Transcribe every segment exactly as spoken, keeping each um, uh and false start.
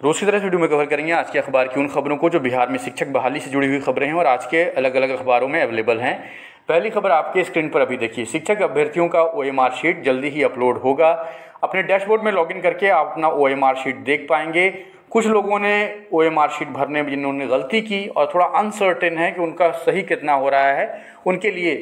रोज़ की तरह इस वीडियो में कवर करेंगे आज के अखबार की उन खबरों को जो बिहार में शिक्षक बहाली से जुड़ी हुई खबरें हैं और आज के अलग अलग अखबारों में अवेलेबल हैं। पहली खबर आपके स्क्रीन पर अभी देखिए, शिक्षक अभ्यर्थियों का ओएमआर शीट जल्दी ही अपलोड होगा। अपने डैशबोर्ड में लॉगिन करके आप अपना ओएमआर शीट देख पाएंगे। कुछ लोगों ने ओएमआर शीट भरने में जिन्होंने गलती की और थोड़ा अनसर्टेन है कि उनका सही कितना हो रहा है, उनके लिए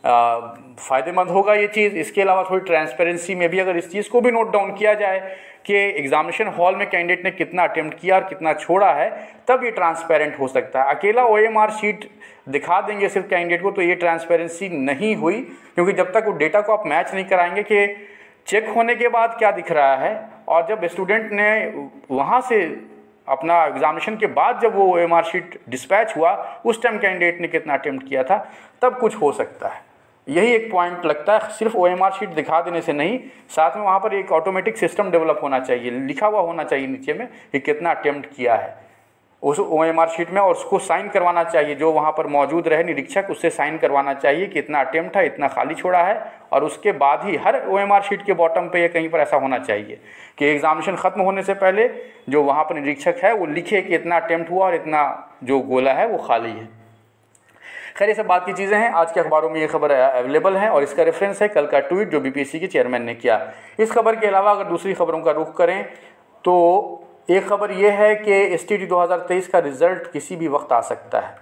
फ़ायदेमंद होगा ये चीज़। इसके अलावा थोड़ी ट्रांसपेरेंसी में भी अगर इस चीज़ को भी नोट डाउन किया जाए कि एग्जामिनेशन हॉल में कैंडिडेट ने कितना अटेम्प्ट किया और कितना छोड़ा है, तब ये ट्रांसपेरेंट हो सकता है। अकेला ओएमआर शीट दिखा देंगे सिर्फ कैंडिडेट को तो ये ट्रांसपेरेंसी नहीं हुई, क्योंकि जब तक वो डेटा को आप मैच नहीं कराएंगे कि चेक होने के बाद क्या दिख रहा है और जब स्टूडेंट ने वहाँ से अपना एग्जामिनेशन के बाद जब वो ओएमआर शीट डिस्पैच हुआ उस टाइम कैंडिडेट ने कितना अटेम्प्ट किया था, तब कुछ हो सकता है। यही एक पॉइंट लगता है, सिर्फ ओएमआर शीट दिखा देने से नहीं, साथ में वहाँ पर एक ऑटोमेटिक सिस्टम डेवलप होना चाहिए, लिखा हुआ होना चाहिए नीचे में कि कितना अटेम्प्ट किया है उस ओएमआर शीट में, और उसको साइन करवाना चाहिए। जो वहाँ पर मौजूद रहे निरीक्षक, उससे साइन करवाना चाहिए कि इतना अटेम्प्ट है, इतना खाली छोड़ा है। और उसके बाद ही हर ओएमआर शीट के बॉटम पे या कहीं पर ऐसा होना चाहिए कि एग्जामिनेशन ख़त्म होने से पहले जो वहाँ पर निरीक्षक है वो लिखे कि इतना अटेम्प्ट हुआ और इतना जो गोला है वो खाली है। खैर, ये सब बात की चीज़ें हैं। आज के अखबारों में ये खबर अवेलेबल है और इसका रेफरेंस है कल का ट्वीट जो बीपीएससी के चेयरमैन ने किया। इस खबर के अलावा अगर दूसरी खबरों का रुख करें तो एक खबर ये है कि एसटीडी दो हज़ार तेईस का रिजल्ट किसी भी वक्त आ सकता है।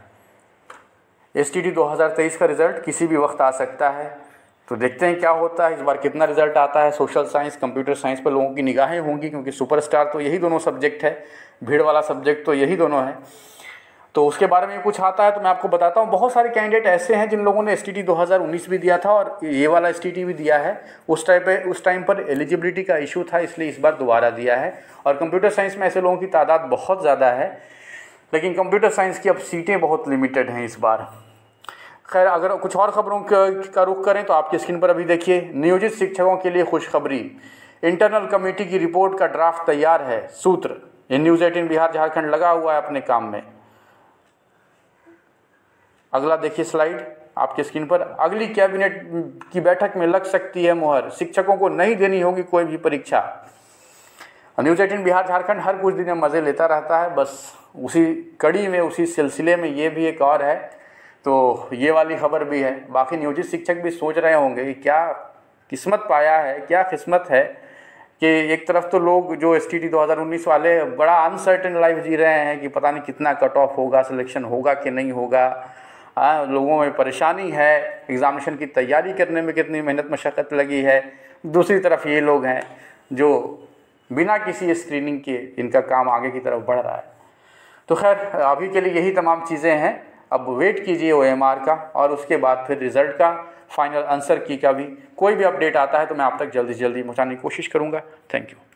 एसटीडी दो हज़ार तेईस का रिजल्ट किसी भी वक्त आ सकता है, तो देखते हैं क्या होता है इस बार, कितना रिजल्ट आता है। सोशल साइंस, कंप्यूटर साइंस पर लोगों की निगाहें होंगी, क्योंकि सुपरस्टार तो यही दोनों सब्जेक्ट है, भीड़ वाला सब्जेक्ट तो यही दोनों है। तो उसके बारे में कुछ आता है तो मैं आपको बताता हूँ। बहुत सारे कैंडिडेट ऐसे हैं जिन लोगों ने एसटीडी दो हज़ार उन्नीस भी दिया था और ये वाला एसटीडी भी दिया है। उस टाइम पे उस टाइम पर एलिजिबिलिटी का इशू था, इसलिए इस बार दोबारा दिया है। और कंप्यूटर साइंस में ऐसे लोगों की तादाद बहुत ज़्यादा है, लेकिन कंप्यूटर साइंस की अब सीटें बहुत लिमिटेड हैं इस बार। खैर, अगर कुछ और खबरों का रुख करें तो आपकी स्क्रीन पर अभी देखिए, नियोजित शिक्षकों के लिए खुशखबरी, इंटरनल कमेटी की रिपोर्ट का ड्राफ्ट तैयार है। सूत्र, ये न्यूज़ एटीन बिहार झारखंड लगा हुआ है अपने काम में। अगला देखिए स्लाइड आपके स्क्रीन पर, अगली कैबिनेट की बैठक में लग सकती है मुहर, शिक्षकों को नहीं देनी होगी कोई भी परीक्षा। न्यूज़ एटीन बिहार झारखंड हर कुछ दिन में मज़े लेता रहता है, बस उसी कड़ी में उसी सिलसिले में ये भी एक और है, तो ये वाली खबर भी है। बाकी नियोजित शिक्षक भी सोच रहे होंगे कि क्या किस्मत पाया है, क्या किस्मत है कि एक तरफ तो लोग जो एसटीडी दो हज़ार उन्नीस वाले बड़ा अनसर्टेन लाइफ जी रहे हैं कि पता नहीं कितना कट ऑफ होगा, सिलेक्शन होगा कि नहीं होगा। हाँ, लोगों में परेशानी है, एग्ज़ामिनेशन की तैयारी करने में कितनी मेहनत मशक्क़त लगी है। दूसरी तरफ ये लोग हैं जो बिना किसी स्क्रीनिंग के इनका काम आगे की तरफ बढ़ रहा है। तो खैर, अभी के लिए यही तमाम चीज़ें हैं। अब वेट कीजिए ओएमआर का और उसके बाद फिर रिज़ल्ट का, फाइनल आंसर की का भी। कोई भी अपडेट आता है तो मैं आप तक जल्दी से जल्दी पहुँचाने की कोशिश करूँगा। Thank you.